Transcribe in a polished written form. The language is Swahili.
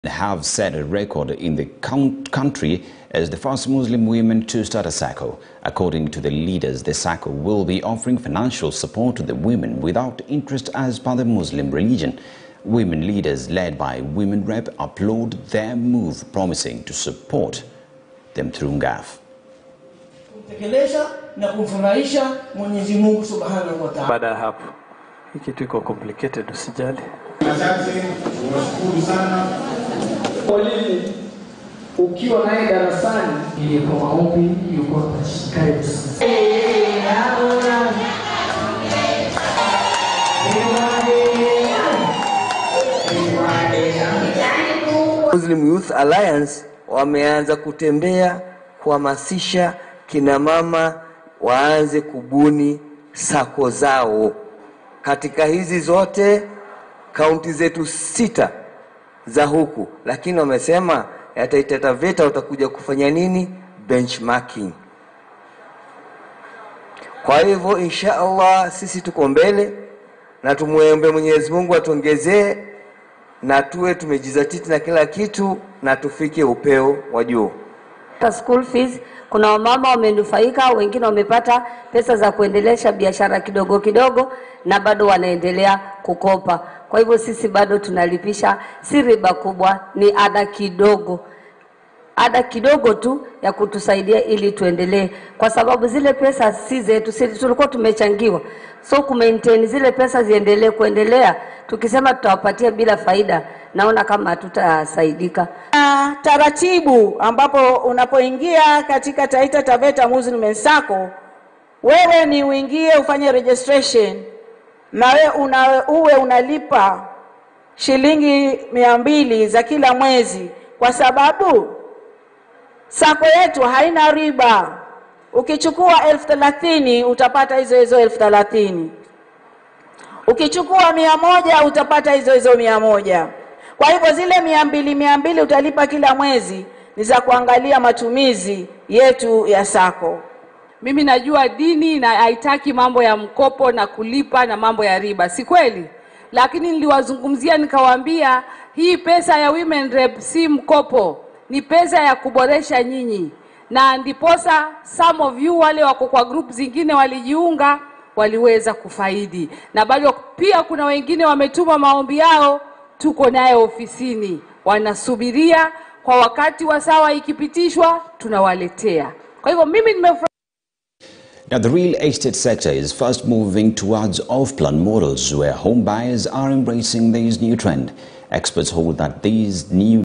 have set a record in the country as the first Muslim women to start a sacco. According to the leaders, the sacco will be offering financial support to the women without interest as per the Muslim religion. Women leaders led by Women Rep applaud their move, promising to support them through GAF. Baada ya hapo, hiki kitu iko complicated, usijali. Asante, tunashukuru sana. Walili ukiwa naye darasani ili kwa maombi yuko karibu. Muslim Youth Alliance wameanza kutembea kuhamasisha kina mama waanze kubuni sako zao katika hizi zote kaunti zetu 6 za huku, lakini wamesema ya Taita Taveta watakuja kufanya nini? Benchmarking. Kwa hivyo insha Allah sisi tuko mbele na tumuombe Mwenyezi Mungu atuongezee na tuwe tumejizatiti na kila kitu na tufike upeo wa juu. School fees, kuna wamama wamenufaika, wengine wamepata pesa za kuendelesha biashara kidogo kidogo na bado wanaendelea kukopa. Kwa hivyo sisi bado tunalipisha, si riba kubwa, ni ada kidogo. Ada kidogo tu ya kutusaidia ili tuendelee, kwa sababu zile pesa si zetu, sisi tulikuwa tumechangiwa. So kumaintain zile pesa ziendelee kuendelea, tukisema tutawapatia bila faida, naona kama hatutasaidika. Taratibu ambapo unapoingia katika Taita Taveta Muslim Sacco, wewe ni uingie ufanye registration na uwe unalipa shilingi 200 za kila mwezi, kwa sababu sako yetu haina riba. Ukichukua 30,000 utapata hizo 30,000. Ukichukua 100 utapata hizo 100. Kwa hivyo zile 200 utalipa kila mwezi ni za kuangalia matumizi yetu ya sako. Mimi najua dini na haitaki mambo ya mkopo na kulipa na mambo ya riba, si kweli? Lakini niliwazungumzia nikawaambia hii pesa ya Women Rep si mkopo, ni pesa ya kuboresha nyinyi. Na ndiposa some of you wale wako kwa group zingine walijiunga, waliweza kufaidi. Na bado pia kuna wengine wametuma maombi yao, tuko naye ofisini, wanasubiria kwa wakati wa sawa, ikipitishwa tunawaletea. Kwa hivyo mimi nimefurahi. Now, the real estate sector is fast moving towards off-plan models where home buyers are embracing this new trend. Experts hold that these new